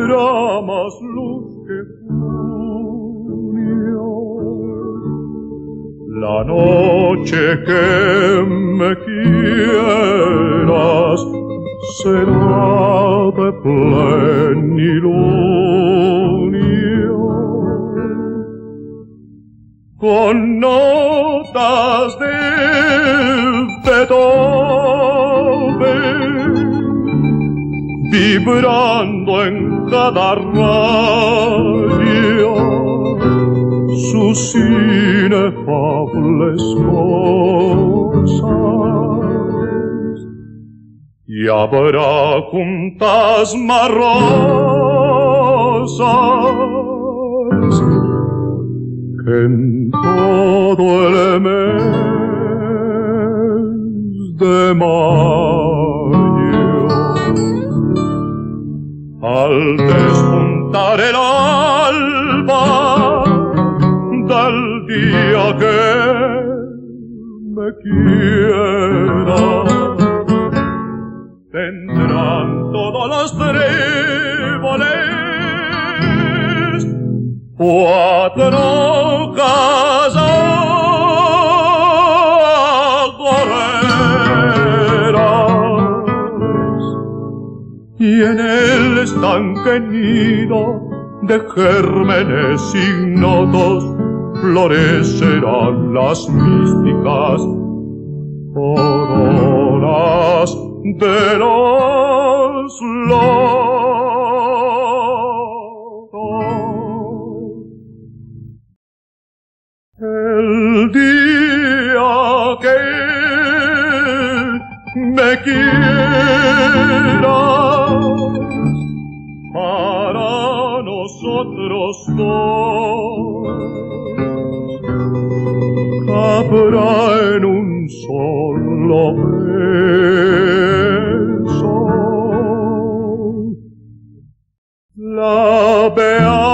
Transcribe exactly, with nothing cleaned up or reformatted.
tendrá más luz que junio. La noche que me quieras será de plenilunio, con notas de Beethoven vibrando en cada rayo sus inefables cosas. Y habrá juntas marrosas que en todo el mes de mayo, al despuntar el alba del día que me quiera, tendrán todos los tréboles cuatro cazagoreras, y en el estanque nido de gérmenes ignotos florecerán las místicas coronas de los lotos. El día que me quieras, para nosotros dos habrá en un solo beso la beata